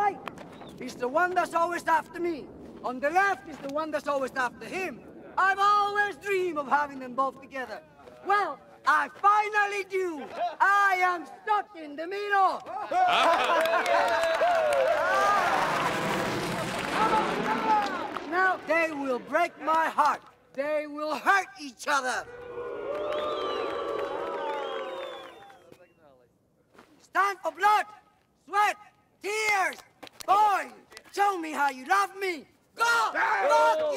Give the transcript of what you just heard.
right is the one that's always after me. On the left is the one that's always after him. I've always dreamed of having them both together. Well, I finally do. I am stuck in the middle. Now they will break my heart. They will hurt each other. It's time for blood, sweat, tears. Boy, show me how you love me. Go! Fuck